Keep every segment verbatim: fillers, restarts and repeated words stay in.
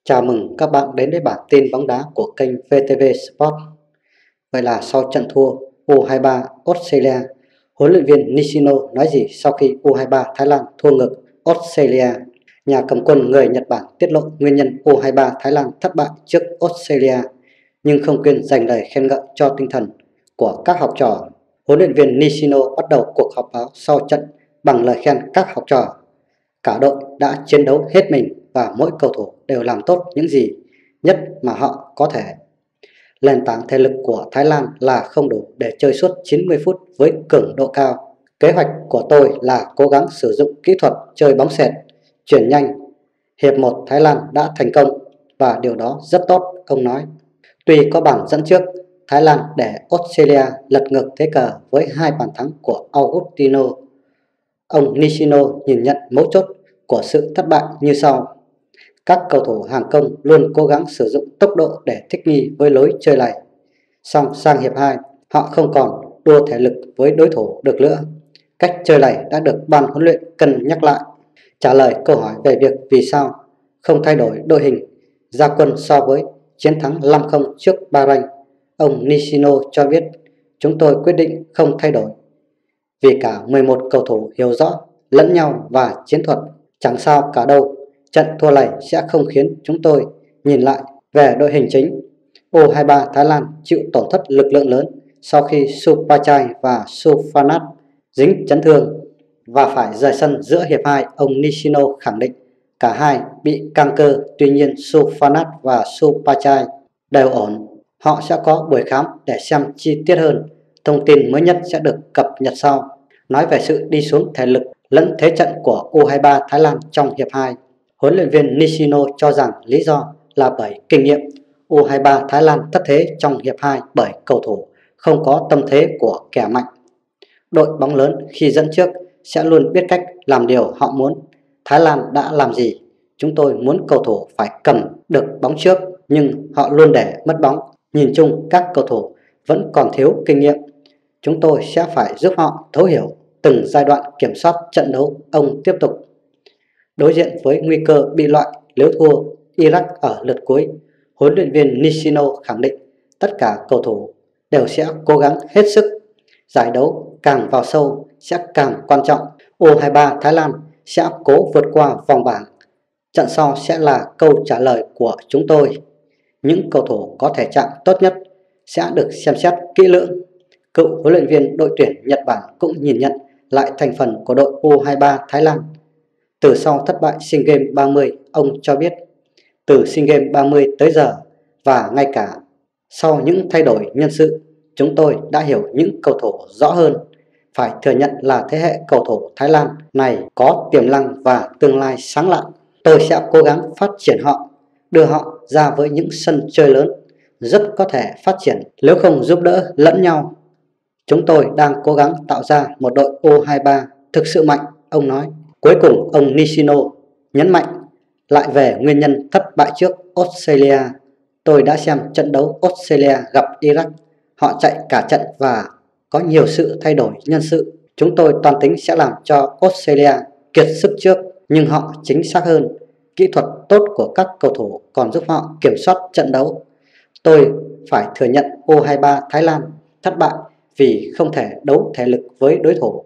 Chào mừng các bạn đến với bản tin bóng đá của kênh vê tê vê Sport. Vậy là sau trận thua u hai ba Australia, huấn luyện viên Nishino nói gì sau khi u hai ba Thái Lan thua ngược Australia? Nhà cầm quân người Nhật Bản tiết lộ nguyên nhân u hai ba Thái Lan thất bại trước Australia, nhưng không quên dành lời khen ngợi cho tinh thần của các học trò. Huấn luyện viên Nishino bắt đầu cuộc họp báo sau trận bằng lời khen các học trò. Cả đội đã chiến đấu hết mình và mỗi cầu thủ đều làm tốt những gì nhất mà họ có thể. Nền tảng thể lực của Thái Lan là không đủ để chơi suốt chín mươi phút với cường độ cao. Kế hoạch của tôi là cố gắng sử dụng kỹ thuật chơi bóng xẹt, chuyển nhanh. Hiệp một Thái Lan đã thành công và điều đó rất tốt, ông nói. Tuy có bàn dẫn trước, Thái Lan để Australia lật ngược thế cờ với hai bàn thắng của Augustino. Ông Nishino nhìn nhận mấu chốt của sự thất bại như sau. Các cầu thủ hàng công luôn cố gắng sử dụng tốc độ để thích nghi với lối chơi này. Song sang hiệp hai, họ không còn đua thể lực với đối thủ được nữa. Cách chơi này đã được ban huấn luyện cân nhắc lại. Trả lời câu hỏi về việc vì sao không thay đổi đội hình ra quân so với chiến thắng năm không trước Bahrain, ông Nishino cho biết chúng tôi quyết định không thay đổi vì cả mười một cầu thủ hiểu rõ lẫn nhau và chiến thuật. Chẳng sao cả đâu, trận thua này sẽ không khiến chúng tôi nhìn lại về đội hình chính. u hai ba Thái Lan chịu tổn thất lực lượng lớn sau khi Supachai và Sufanat dính chấn thương và phải rời sân giữa hiệp hai. Ông Nishino khẳng định cả hai bị căng cơ, tuy nhiên Sufanat và Supachai đều ổn. Họ sẽ có buổi khám để xem chi tiết hơn. Thông tin mới nhất sẽ được cập nhật sau. Nói về sự đi xuống thể lực lẫn thế trận của u hai ba Thái Lan trong hiệp hai, huấn luyện viên Nishino cho rằng lý do là bởi kinh nghiệm. u hai ba Thái Lan thất thế trong hiệp hai bởi cầu thủ không có tâm thế của kẻ mạnh. Đội bóng lớn khi dẫn trước sẽ luôn biết cách làm điều họ muốn. Thái Lan đã làm gì? Chúng tôi muốn cầu thủ phải cầm được bóng trước, nhưng họ luôn để mất bóng. Nhìn chung các cầu thủ vẫn còn thiếu kinh nghiệm. Chúng tôi sẽ phải giúp họ thấu hiểu từng giai đoạn kiểm soát trận đấu, ông tiếp tục. Đối diện với nguy cơ bị loại nếu thua Iraq ở lượt cuối, huấn luyện viên Nishino khẳng định tất cả cầu thủ đều sẽ cố gắng hết sức. Giải đấu càng vào sâu sẽ càng quan trọng. u hai ba Thái Lan sẽ cố vượt qua vòng bảng. Trận sau sẽ là câu trả lời của chúng tôi. Những cầu thủ có thể trạng tốt nhất sẽ được xem xét kỹ lưỡng. Cựu huấn luyện viên đội tuyển Nhật Bản cũng nhìn nhận lại thành phần của đội u hai ba Thái Lan. Từ sau thất bại SEA Games ba mươi, ông cho biết từ SEA Games ba mươi tới giờ và ngay cả sau những thay đổi nhân sự, chúng tôi đã hiểu những cầu thủ rõ hơn. Phải thừa nhận là thế hệ cầu thủ Thái Lan này có tiềm năng và tương lai sáng lạng. Tôi sẽ cố gắng phát triển họ, đưa họ ra với những sân chơi lớn, rất có thể phát triển nếu không giúp đỡ lẫn nhau. Chúng tôi đang cố gắng tạo ra một đội u hai ba thực sự mạnh, ông nói. Cuối cùng, ông Nishino nhấn mạnh lại về nguyên nhân thất bại trước Australia. Tôi đã xem trận đấu Australia gặp Iraq. Họ chạy cả trận và có nhiều sự thay đổi nhân sự. Chúng tôi toan tính sẽ làm cho Australia kiệt sức trước, nhưng họ chính xác hơn. Kỹ thuật tốt của các cầu thủ còn giúp họ kiểm soát trận đấu. Tôi phải thừa nhận u hai ba Thái Lan thất bại vì không thể đấu thể lực với đối thủ.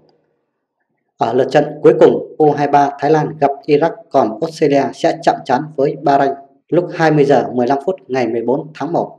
Ở lượt trận cuối cùng, u hai ba Thái Lan gặp Iraq, còn Australia sẽ chạm trán với Bahrain lúc hai mươi giờ mười lăm phút ngày mười bốn tháng một.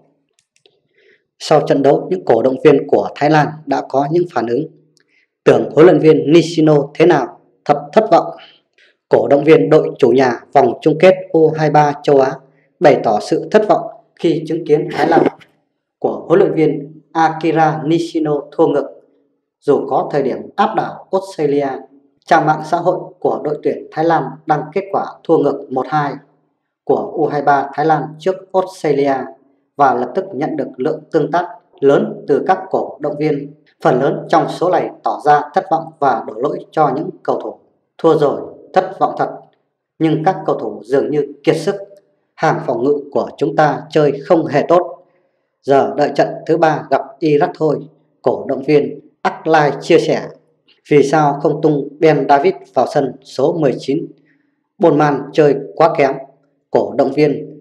Sau trận đấu, những cổ động viên của Thái Lan đã có những phản ứng. Tưởng huấn luyện viên Nishino thế nào? Thật thất vọng. Cổ động viên đội chủ nhà vòng chung kết u hai ba châu Á bày tỏ sự thất vọng khi chứng kiến Thái Lan của huấn luyện viên Akira Nishino thua ngược dù có thời điểm áp đảo Australia. Trang mạng xã hội của đội tuyển Thái Lan đăng kết quả thua ngược một hai của u hai ba Thái Lan trước Australia và lập tức nhận được lượng tương tác lớn từ các cổ động viên. Phần lớn trong số này tỏ ra thất vọng và đổ lỗi cho những cầu thủ. Thua rồi, thất vọng thật, nhưng các cầu thủ dường như kiệt sức. Hàng phòng ngự của chúng ta chơi không hề tốt. Giờ đợi trận thứ ba gặp Iraq thôi, cổ động viên Aklai chia sẻ. Vì sao không tung Ben David vào sân số mười chín? Bôn Man chơi quá kém, cổ động viên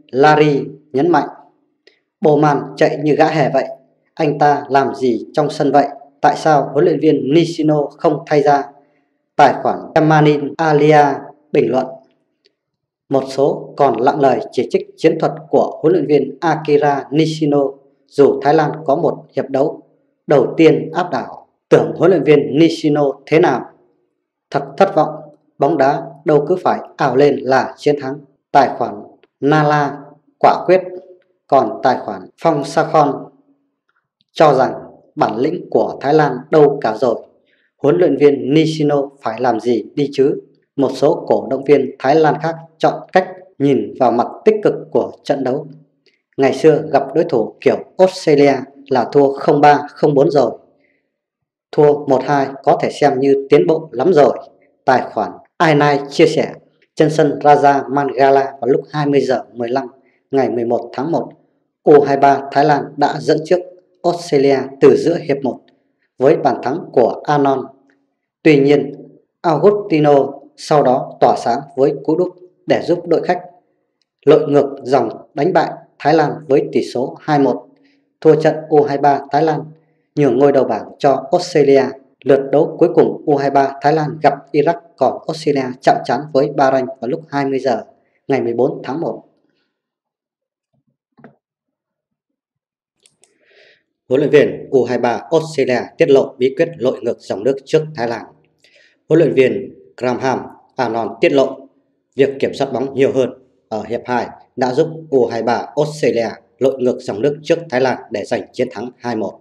Larry nhấn mạnh. Bowman chạy như gã hề vậy, anh ta làm gì trong sân vậy? Tại sao huấn luyện viên Nishino không thay ra? Tài khoản Emanin Alia bình luận. Một số còn lặng lời chỉ trích chiến thuật của huấn luyện viên Akira Nishino dù Thái Lan có một hiệp đấu đầu tiên áp đảo. Tưởng huấn luyện viên Nishino thế nào? Thật thất vọng, bóng đá đâu cứ phải ảo lên là chiến thắng. Tài khoản Nala quả quyết, còn tài khoản Phong Sakhon cho rằng bản lĩnh của Thái Lan đâu cả rồi. Huấn luyện viên Nishino phải làm gì đi chứ? Một số cổ động viên Thái Lan khác chọn cách nhìn vào mặt tích cực của trận đấu. Ngày xưa gặp đối thủ kiểu Australia là thua không ba không bốn rồi. Thua một hai có thể xem như tiến bộ lắm rồi. Tài khoản i chín chia sẻ. Trên sân Raja Mangala vào lúc hai mươi giờ mười lăm ngày mười một tháng một, U hai ba Thái Lan đã dẫn trước Australia từ giữa hiệp một với bàn thắng của Anon. Tuy nhiên, Agustino sau đó tỏa sáng với cú đúp để giúp đội khách lội ngược dòng đánh bại Thái Lan với tỷ số hai một, thua trận U hai ba Thái Lan, nhường ngôi đầu bảng cho Australia. Lượt đấu cuối cùng U hai ba Thái Lan gặp Iraq, còn Australia chạm trán với Bahrain vào lúc hai mươi giờ ngày mười bốn tháng một. Huấn luyện viên U hai ba Australia tiết lộ bí quyết lội ngược dòng nước trước Thái Lan. Huấn luyện viên Graham Arnold tiết lộ việc kiểm soát bóng nhiều hơn ở hiệp hai đã giúp U hai ba Australia lội ngược dòng nước trước Thái Lan để giành chiến thắng hai một.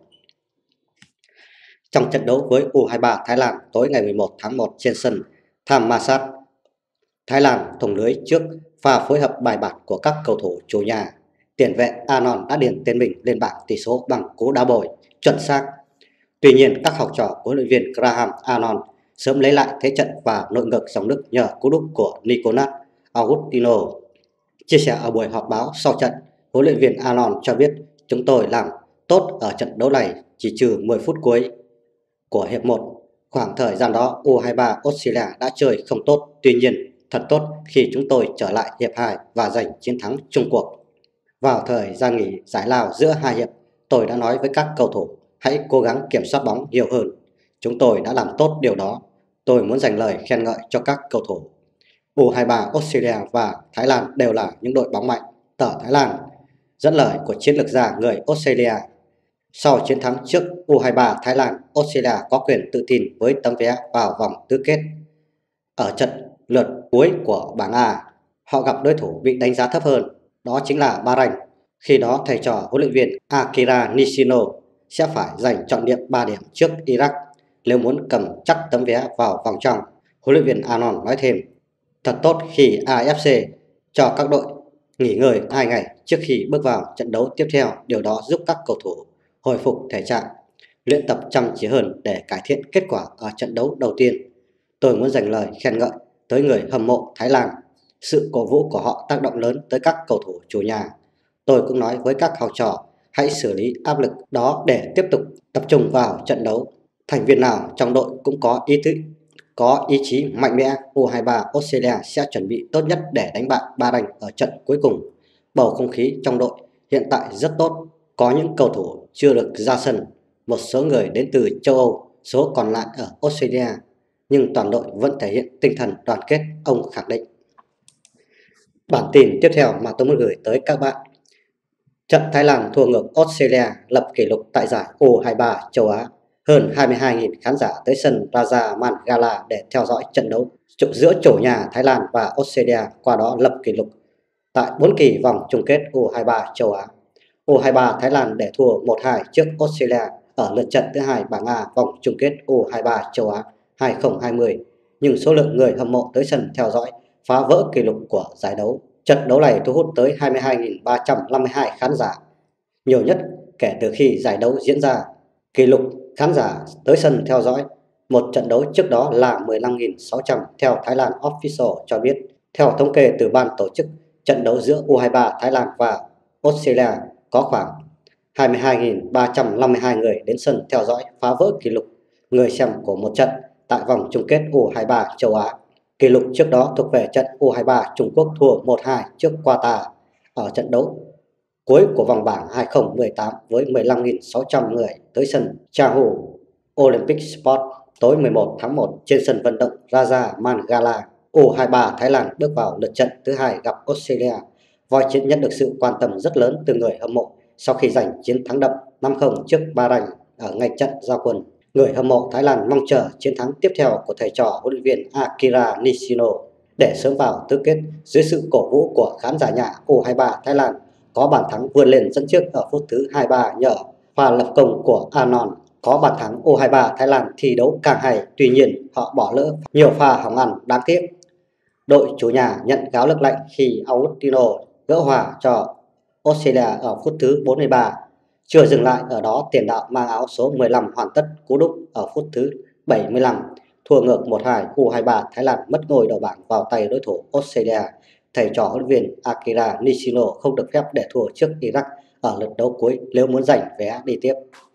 Trong trận đấu với U hai ba Thái Lan tối ngày mười một tháng một trên sân Thammasat, Thái Lan thủng lưới trước pha phối hợp bài bản của các cầu thủ chủ nhà. Tiền vệ Arnold đã điền tên mình lên bảng tỷ số bằng cú đá bồi chuẩn xác. Tuy nhiên, các học trò của huấn luyện viên Graham Arnold sớm lấy lại thế trận và lội ngược dòng nước nhờ cú đúp của Nicolas Agustino. Chia sẻ ở buổi họp báo sau trận, huấn luyện viên Arnold cho biết chúng tôi làm tốt ở trận đấu này chỉ trừ mười phút cuối của hiệp một. Khoảng thời gian đó U hai ba Australia đã chơi không tốt, tuy nhiên thật tốt khi chúng tôi trở lại hiệp hai và giành chiến thắng chung cuộc. Vào thời gian nghỉ giải lao giữa hai hiệp, tôi đã nói với các cầu thủ hãy cố gắng kiểm soát bóng nhiều hơn. Chúng tôi đã làm tốt điều đó. Tôi muốn dành lời khen ngợi cho các cầu thủ. U hai ba Australia và Thái Lan đều là những đội bóng mạnh. Tờ Thái Lan dẫn lời của chiến lược gia người Australia. Sau chiến thắng trước U hai ba Thái Lan, Australia có quyền tự tin với tấm vé vào vòng tứ kết. Ở trận lượt cuối của bảng A, họ gặp đối thủ bị đánh giá thấp hơn, đó chính là Bahrain. Khi đó thầy trò huấn luyện viên Akira Nishino sẽ phải giành trọn điểm ba điểm trước Iraq nếu muốn cầm chắc tấm vé vào vòng trong. Huấn luyện viên Arnold nói thêm, thật tốt khi a ép xê cho các đội nghỉ ngơi hai ngày trước khi bước vào trận đấu tiếp theo. Điều đó giúp các cầu thủ hồi phục thể trạng, luyện tập chăm chỉ hơn để cải thiện kết quả ở trận đấu đầu tiên. Tôi muốn dành lời khen ngợi tới người hâm mộ Thái Lan. Sự cổ vũ của họ tác động lớn tới các cầu thủ chủ nhà. Tôi cũng nói với các học trò hãy xử lý áp lực đó để tiếp tục tập trung vào trận đấu. Thành viên nào trong đội cũng có ý thức, có ý chí mạnh mẽ. U hai ba Australia sẽ chuẩn bị tốt nhất để đánh bại Bahrain ở trận cuối cùng. Bầu không khí trong đội hiện tại rất tốt. Có những cầu thủ chưa được ra sân, một số người đến từ châu Âu, số còn lại ở Australia, nhưng toàn đội vẫn thể hiện tinh thần đoàn kết, ông khẳng định. Bản tin tiếp theo mà tôi muốn gửi tới các bạn. Trận Thái Lan thua ngược Australia lập kỷ lục tại giải U hai ba châu Á. Hơn hai mươi hai nghìn khán giả tới sân Raja Mangala để theo dõi trận đấu giữa chủ nhà Thái Lan và Australia, qua đó lập kỷ lục tại bốn kỳ vòng chung kết U hai ba châu Á. U hai ba Thái Lan để thua một hai trước Australia ở lượt trận thứ hai bảng A vòng chung kết U hai ba châu Á hai không hai không, nhưng số lượng người hâm mộ tới sân theo dõi phá vỡ kỷ lục của giải đấu. Trận đấu này thu hút tới hai mươi hai nghìn ba trăm năm mươi hai khán giả, nhiều nhất kể từ khi giải đấu diễn ra. Kỷ lục khán giả tới sân theo dõi một trận đấu trước đó là mười lăm nghìn sáu trăm theo Thái Lan Official cho biết. Theo thống kê từ ban tổ chức, trận đấu giữa U hai ba Thái Lan và Australia có khoảng hai mươi hai nghìn ba trăm năm mươi hai người đến sân theo dõi, phá vỡ kỷ lục người xem của một trận tại vòng chung kết U hai ba châu Á. Kỷ lục trước đó thuộc về trận U hai ba Trung Quốc thua một hai trước Qatar. ở trận đấu cuối của vòng bảng hai không một tám với mười lăm nghìn sáu trăm người tới sân Chahou Olympic Sport tối mười một tháng một trên sân vận động Raja Mangala. U hai ba Thái Lan bước vào lượt trận thứ hai gặp Australia. Voi chiến nhận được sự quan tâm rất lớn từ người hâm mộ sau khi giành chiến thắng đậm năm không trước Bahrain ở ngay trận ra quân. Người hâm mộ Thái Lan mong chờ chiến thắng tiếp theo của thầy trò huấn luyện viên Akira Nishino để sớm vào tứ kết dưới sự cổ vũ của khán giả nhà. U hai ba Thái Lan có bàn thắng vươn lên dẫn trước ở phút thứ hai mươi ba nhờ pha lập công của Anon. Có bàn thắng, U hai ba Thái Lan thi đấu càng hay, tuy nhiên họ bỏ lỡ nhiều pha hỏng ăn đáng tiếc. Đội chủ nhà nhận gáo nước lạnh khi Augustino gỡ hòa cho Australia ở phút thứ bốn mươi ba. Chưa dừng lại ở đó, tiền đạo mang áo số mười lăm hoàn tất cú đúp ở phút thứ bảy mươi lăm. Thua ngược một hai, U hai ba Thái Lan mất ngôi đầu bảng vào tay đối thủ Australia. Thầy trò huấn luyện viên Akira Nishino không được phép để thua trước Iraq ở lượt đấu cuối nếu muốn giành vé đi tiếp.